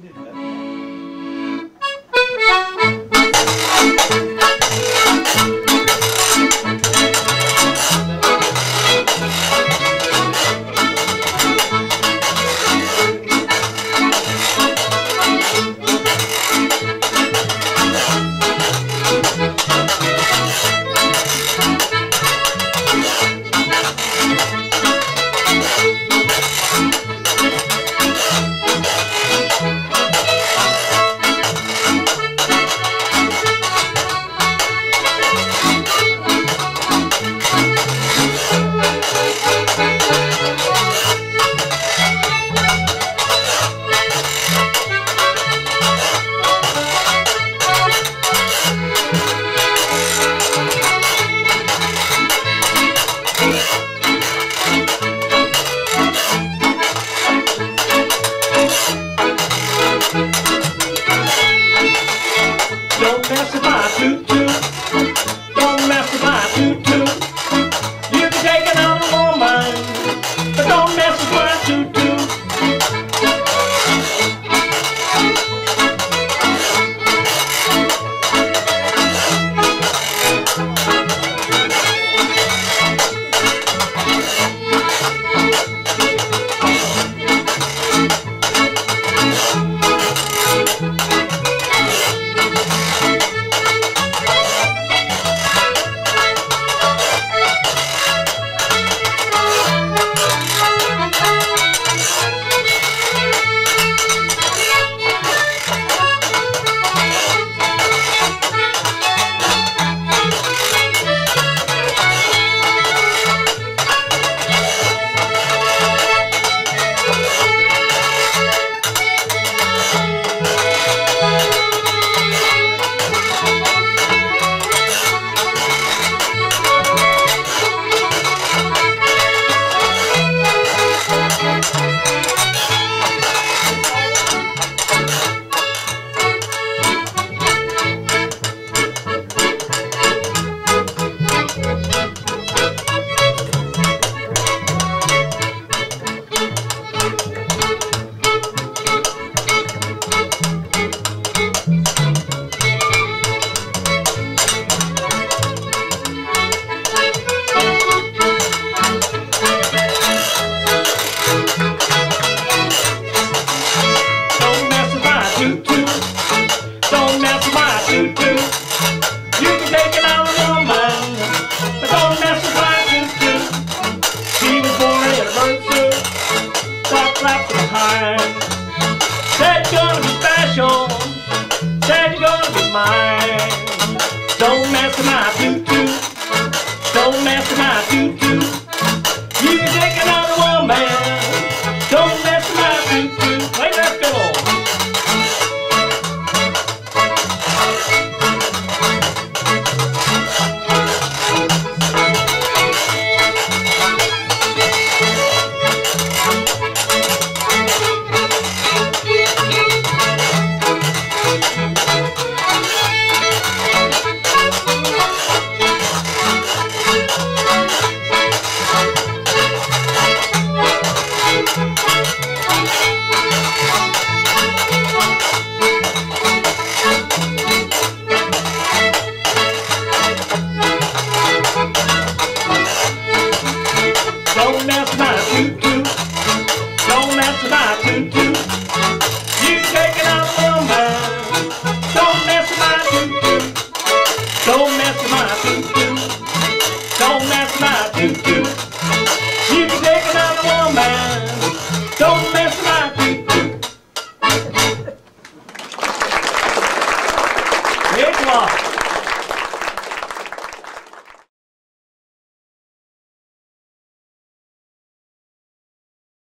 Don't mess with my toot-toot. Don't mess with my toot-toot. You can take another woman, but don't mess with my toot-toot. Said you're gonna be special, said you're gonna be mine. Don't mess with my toot-toot, don't mess with my toot-toot. You can take another woman, don't mess with my toot-toot. Play that fiddle. Don't mess with my toot-toot, don't mess with my toot-toot. You can take another woman, don't mess with my toot-toot. Don't mess with my toot-toot, don't mess with my toot-toot. You can take another woman, don't